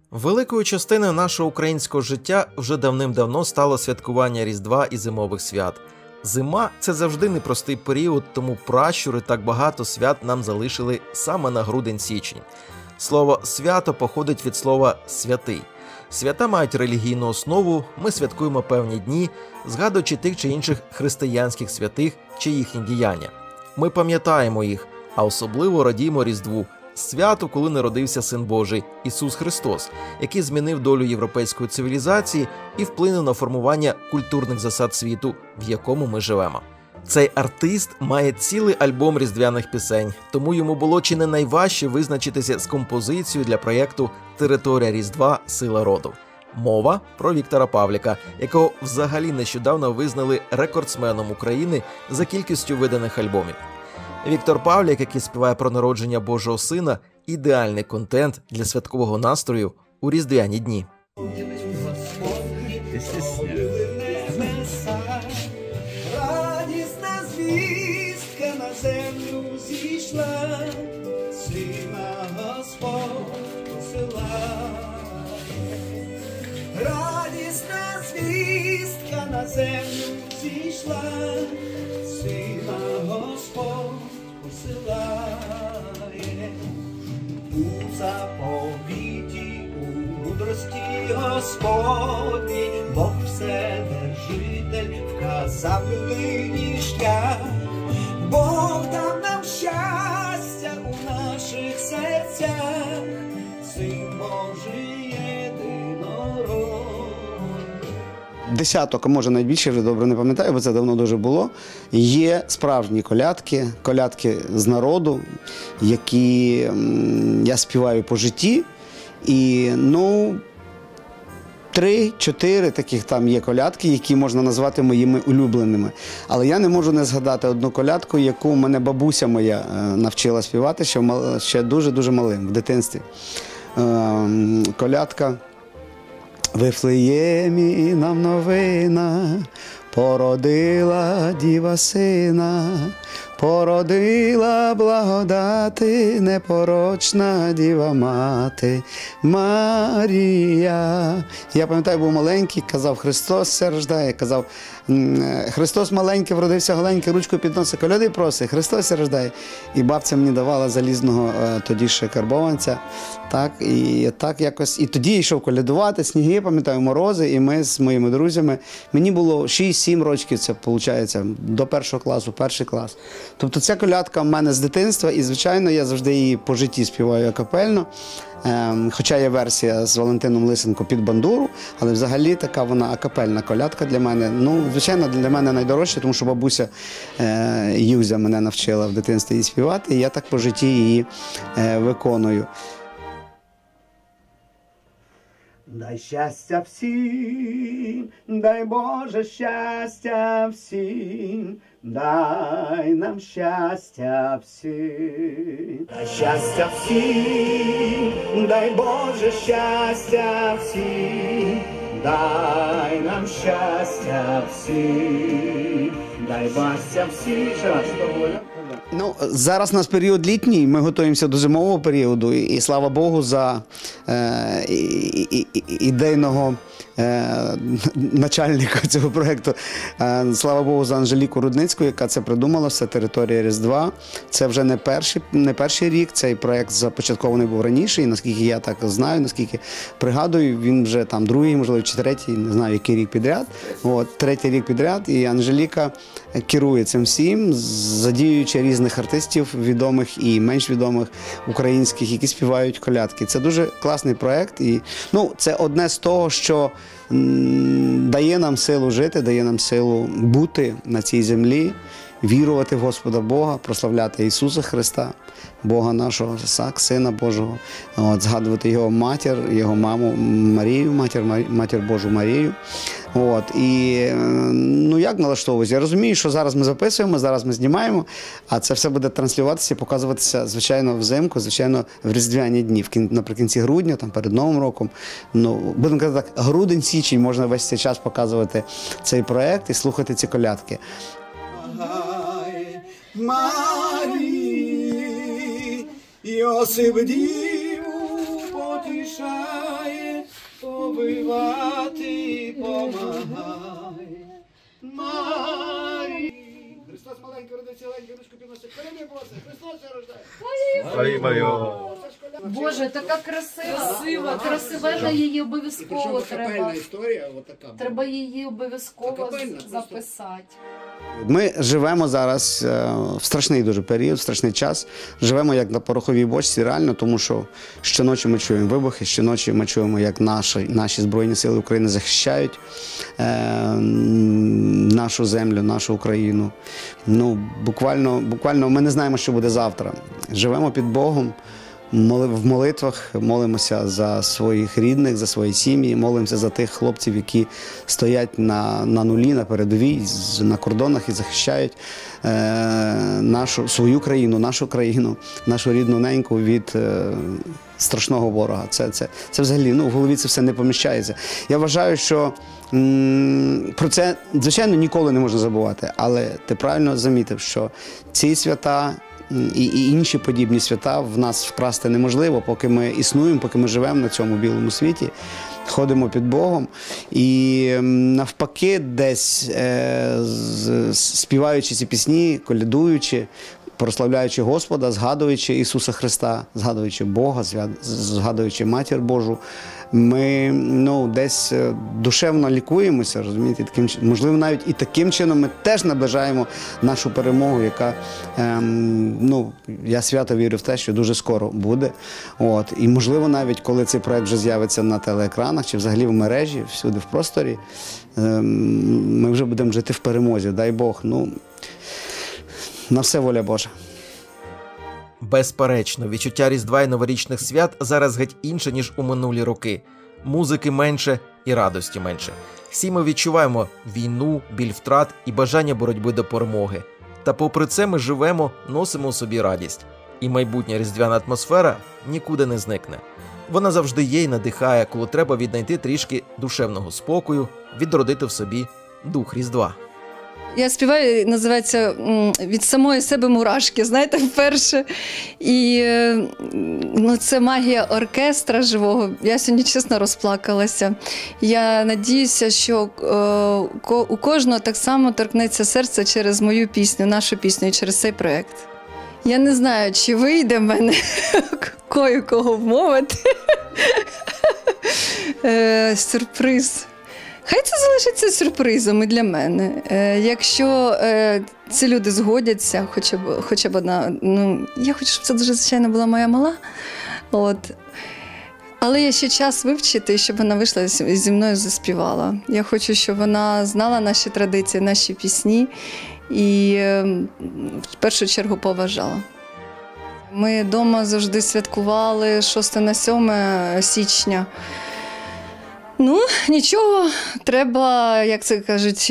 Великою частиною нашого українського життя вже давним-давно стало святкування Різдва і зимових свят. Зима – це завжди непростий період, тому пращури так багато свят нам залишили саме на грудень-січень. Слово «свято» походить від слова «святий». Свята мають релігійну основу, ми святкуємо певні дні, згадуючи тих чи інших християнських святих чи їхні діяння. Ми пам'ятаємо їх, а особливо радіємо Різдву – святу, коли народився Син Божий – Ісус Христос, який змінив долю європейської цивілізації і вплинув на формування культурних засад світу, в якому ми живемо. Цей артист має цілий альбом різдвяних пісень, тому йому було чи не найважче визначитися з композицією для проєкту «Територія Різдва. Сила роду». Мова про Віктора Павліка, якого взагалі нещодавно визнали рекордсменом України за кількістю виданих альбомів. Віктор Павлік, який співає про народження Божого Сина – ідеальний контент для святкового настрою у різдвяні дні. Радісна звістка на землю зійшла, Сина Господь посилає. Радісна звістка на землю зійшла, Сина Господь посилає. У заповіті, у мудрості Господній, Бог Вседержитель вказав людині шлях. Бог дав нам щастя у наших серцях, Син Божий єдинородний. Десяток, а може найбільше, вже добре не пам'ятаю, бо це давно дуже було. Є справжні колядки, колядки з народу, які я співаю по житті. І, 3-4 таких там є колядки, які можна назвати моїми улюбленими. Але я не можу не згадати одну колядку, яку мене бабуся моя навчила співати ще дуже-дуже малим, в дитинстві. Колядка «В Вифлеємі нам новина, породила діва сина, породила благодати, непорочна діва мати Марія». Я пам'ятаю, був маленький, казав «Христос се рождає», казав «Христос маленький, вродився голенький, ручку підносить, коляди просить, Христос се рождає». І бабця мені давала залізного тоді ще карбованця. Так якось. І тоді я йшов колядувати, сніги, пам'ятаю, морози, і ми з моїми друзями. Мені було 6-7 років, це виходить, до першого класу, перший клас. Тобто ця колядка в мене з дитинства, і, звичайно, я завжди її по житті співаю акапельно. Хоча є версія з Валентином Лисенко під бандуру, але взагалі така вона акапельна колядка для мене. Звичайно, для мене найдорожча, тому що бабуся Юзя мене навчила в дитинстві її співати, і я так по житті її виконую. Дай щастя всім, дай Боже щастя всім, дай нам щастя всім. Дай щастя всім, дай Боже щастя всім, дай нам щастя всім, дай щастя всім. Зараз у нас період літній, ми готуємося до зимового періоду, і слава Богу за ідейного начальника цього проєкту. Слава Богу за Анжеліку Рудницьку, яка це придумала, це «Територія Різдва». Це вже не перший рік, цей проєкт започаткований був раніше, і наскільки я так знаю, наскільки пригадую, він вже там другий, можливо, чи третій, не знаю, який рік підряд. Третій рік підряд, і Анжеліка керує цим всім, задіюючи різних артистів, відомих і менш відомих, українських, які співають колядки. Це дуже класний проєкт, і це одне з того, що дає нам силу жити, дає нам силу бути на цій землі, вірувати в Господа Бога, прославляти Ісуса Христа, Бога нашого, Сина Божого, згадувати Його матір, Його маму Марію, матір Божу Марію. І як налаштовуюся? Я розумію, що зараз ми записуємо, зараз ми знімаємо, а це все буде транслюватися і показуватися, звичайно, взимку, звичайно, в різдвяні дні, наприкінці грудня, перед Новим роком. Будемо казати так, грудень-січень можна весь цей час показувати цей проєкт і слухати ці колядки. Марії, Йосип діву потішає, сповивати помагай. Марі. Христос маленький родився, маленький ручку підносить. Храни Боже, Христос рождає. Боже, така красива, красивенна, її обов'язково треба. Історія, отака. Треба її обов'язково записати. Ми живемо зараз в страшний дуже період, в страшний час. Живемо як на пороховій бочці, реально, тому що щоночі ми чуємо вибухи, щоночі ми чуємо, як наші Збройні Сили України захищають нашу землю, нашу Україну. Ну, буквально ми не знаємо, що буде завтра. Живемо під Богом. В молитвах молимося за своїх рідних, за свої сім'ї, молимося за тих хлопців, які стоять на нулі, на передовій, на кордонах і захищають свою країну, нашу рідну неньку від страшного ворога. Це взагалі, в голові це все не поміщається. Я вважаю, що про це, звичайно, ніколи не можна забувати, але ти правильно замітив, що ці свята і інші подібні свята в нас вкрасти неможливо, поки ми існуємо, поки ми живемо на цьому білому світі, ходимо під Богом. І навпаки, десь співаючи ці пісні, колядуючи, прославляючи Господа, згадуючи Ісуса Христа, згадуючи Бога, згадуючи Матір Божу, ми десь душевно лікуємося, розумієте, можливо, навіть і таким чином ми теж наближаємо нашу перемогу, яка, я свято вірю в те, що дуже скоро буде. І, можливо, навіть коли цей проект вже з'явиться на телеекранах чи взагалі в мережі, всюди в просторі, ми вже будемо жити в перемозі, дай Бог. На все воля Божа. Безперечно, відчуття Різдва і новорічних свят зараз геть інше, ніж у минулі роки. Музики менше і радості менше. Всі ми відчуваємо війну, біль втрат і бажання боротьби до перемоги. Та попри це ми живемо, носимо у собі радість. І майбутня різдвяна атмосфера нікуди не зникне. Вона завжди є і надихає, коли треба віднайти трішки душевного спокою, відродити в собі дух Різдва. Я співаю, називається «Від самої себе мурашки», знаєте, вперше. І це магія оркестра живого. Я сьогодні, чесно, розплакалася. Я надіюся, що у кожного так само торкнеться серце через мою пісню, нашу пісню і через цей проєкт. Я не знаю, чи вийде в мене кого вмовити. Сюрприз. Хай це залишиться сюрпризом і для мене. Якщо ці люди згодяться, хоча б одна, я хочу, щоб це дуже, звичайно, була моя мала. Але є ще час вивчити, щоб вона вийшла і зі мною заспівала. Я хочу, щоб вона знала наші традиції, наші пісні і в першу чергу поважала. Ми вдома завжди святкували 6 на 7 січня. Нічого, треба, як це кажуть,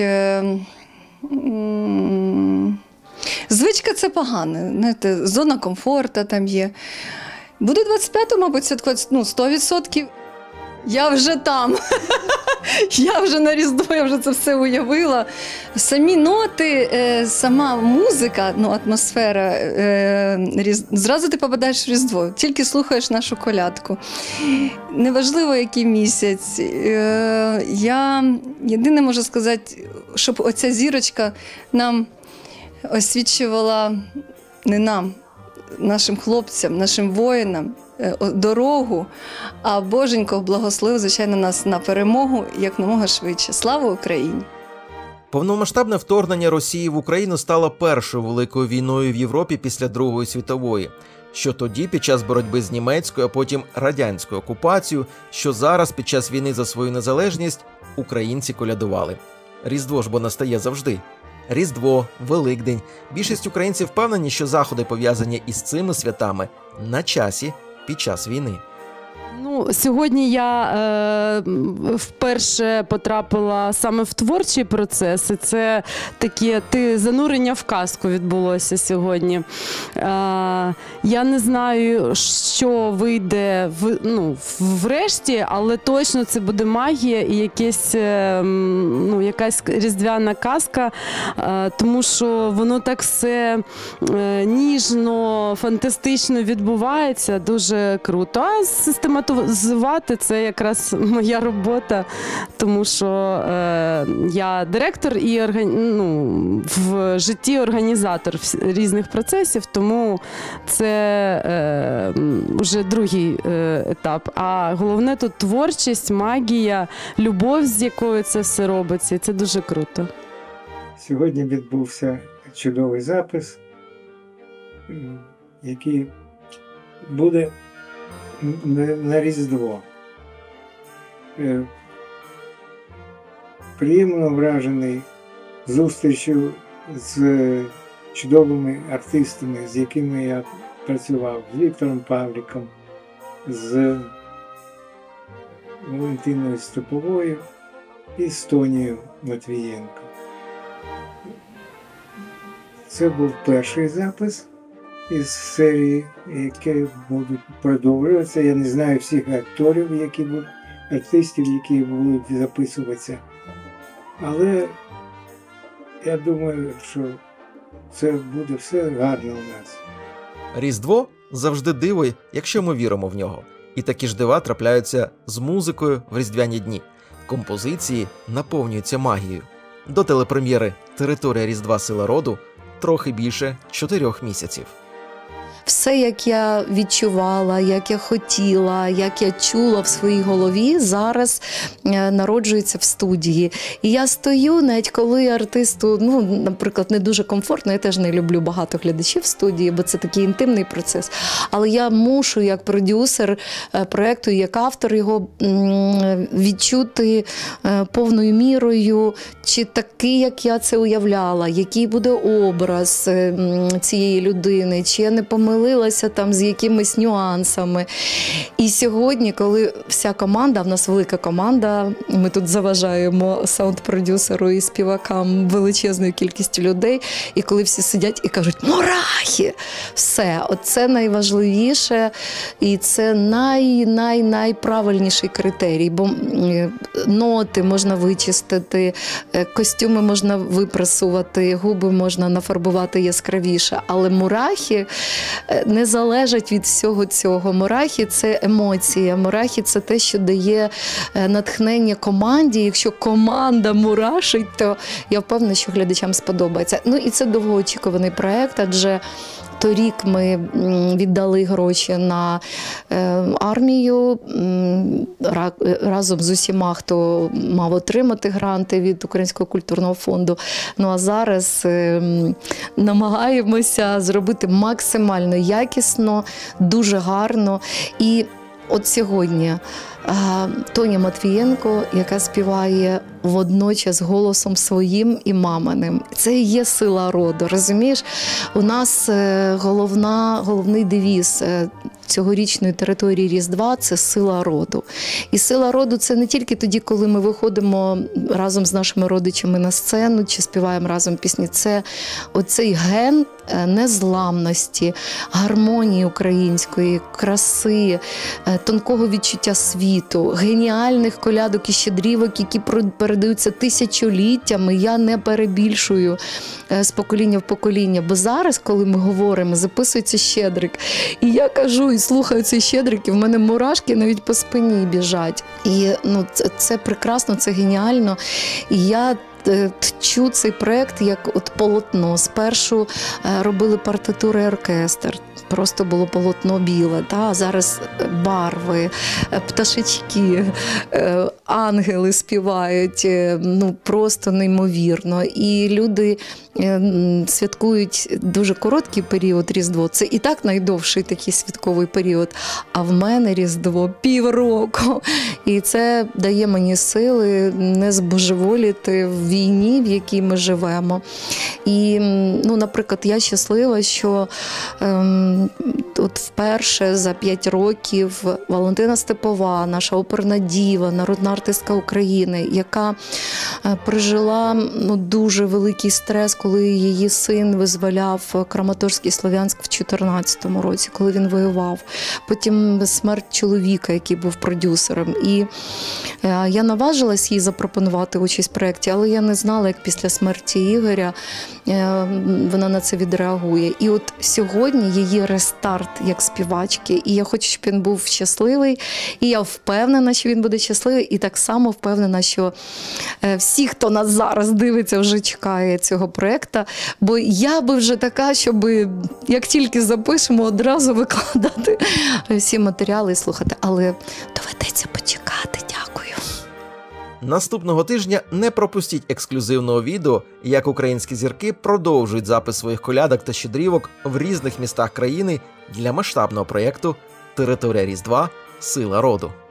звичка – це погане, знаєте, зона комфорту там є. Буду 25-го, мабуть, святкувати, 100%. Я вже там, я вже на Різдво, я вже це все уявила. Самі ноти, сама музика, атмосфера, зразу ти попадаєш в Різдво, тільки слухаєш нашу колядку. Неважливо, який місяць. Я єдине можу сказати, щоб оця зірочка нам освічувала, не нам, нашим хлопцям, нашим воїнам, дорогу, а Боженько благословив, звичайно, нас на перемогу якомога швидше. Слава Україні! Повномасштабне вторгнення Росії в Україну стало першою великою війною в Європі після Другої світової. Що тоді, під час боротьби з німецькою, а потім радянською окупацією, що зараз, під час війни за свою незалежність, українці колядували. Різдво ж бо настає завжди. Різдво, Великдень. Більшість українців впевнені, що заходи, пов'язані із цими святами, на часі під час війни. Сьогодні я вперше потрапила саме в творчий процес, і це таке занурення в казку відбулося сьогодні. Я не знаю, що вийде врешті, але точно це буде магія і якась різдвяна казка, тому що воно так все ніжно, фантастично відбувається, дуже круто. А популяризувати – це якраз моя робота, тому що я директор і в житті організатор різних процесів, тому це вже другий етап. А головне тут творчість, магія, любов, з якою це все робиться, і це дуже круто. Сьогодні відбувся чудовий запис, який буде на Різдво. Приємно вражений зустрічю з чудовими артистами, з якими я працював, з Віктором Павліком, з Валентиною Степовою і з Тонією Матвієнко. Це був перший запис із серії, які будуть продовжуватися. Я не знаю всіх акторів, артистів, які будуть записуватися. Але я думаю, що це буде все гарно у нас. Різдво завжди диво, якщо ми віримо в нього. І такі ж дива трапляються з музикою в різдвяні дні. Композиції наповнюються магією. До телепрем'єри «Територія Різдва. Сила роду» трохи більше 4 місяців. Все, як я відчувала, як я хотіла, як я чула в своїй голові, зараз народжується в студії. І я стою, навіть коли артисту, наприклад, не дуже комфортно, я теж не люблю багато глядачів в студії, бо це такий інтимний процес. Але я мушу, як продюсер проєкту, як автор його, відчути повною мірою, чи такий, як я це уявляла, який буде образ цієї людини, чи я не помилилася там з якимись нюансами. І сьогодні, коли вся команда, в нас велика команда, ми тут заважаємо саунд-продюсеру і співакам величезною кількістю людей, і коли всі сидять і кажуть «Мурахи!» Все, оце найважливіше, і це найправильніший критерій, бо ноти можна вичистити, костюми можна випрасувати, губи можна нафарбувати яскравіше, але мурахи не залежать від всього цього. Мурахи – це емоція, мурахи – це те, що дає натхнення команді. Якщо команда мурашить, то я впевнена, що глядачам сподобається. І це довгоочікуваний проєкт, адже торік ми віддали гроші на армію разом з усіма, хто мав отримати гранти від Українського культурного фонду. А зараз намагаємося зробити максимально якісно, дуже гарно. І от сьогодні Тоня Матвієнко, яка співає водночас голосом своїм і маминим. Це і є сила роду, розумієш? У нас головний девіз цьогорічної території Різдва – це сила роду. І сила роду – це не тільки тоді, коли ми виходимо разом з нашими родичами на сцену, чи співаємо разом пісні. Це оцей ген незламності, гармонії української, краси, тонкого відчуття світу, геніальних колядок і щедрівок, які передаються тисячоліттями. Я не перебільшую з покоління в покоління. Бо зараз, коли ми говоримо, записується щедрик. І я кажу, і слухаю цей щедрик, і в мене мурашки навіть по спині біжать. І це прекрасно, це геніально. І я тчу цей проєкт як от полотно. Спершу робили партитури і оркестр. Просто було полотно біле, а зараз барви, пташечки, ангели співають, просто неймовірно. І люди святкують дуже короткий період Різдво. Це і так найдовший такий святковий період. А в мене Різдво півроку. І це дає мені сили не збожеволіти в війні, в якій ми живемо. І, наприклад, я щаслива, що от вперше за 5 років Валентина Степова, наша оперна діва, народна артистка України, яка пережила дуже великий стрес, коли її син визволяв Краматорськ і Слов'янськ в 2014 році, коли він воював. Потім смерть чоловіка, який був продюсером. І я наважилась їй запропонувати участь в проєкті, але я не знала, як після смерті Ігоря вона на це відреагує. І от сьогодні її рестарт як співачки. І я хочу, щоб він був щасливий. І я впевнена, що він буде щасливий. І так само впевнена, що всі, хто нас зараз дивиться, вже чекає цього проєкту. Бо я би вже така, щоб як тільки запишемо, одразу викладати всі матеріали і слухати. Але доведеться почекати. Дякую. Наступного тижня не пропустіть ексклюзивного відео, як українські зірки продовжують запис своїх колядок та щедрівок в різних містах країни для масштабного проєкту «Територія Різдва. Сила роду».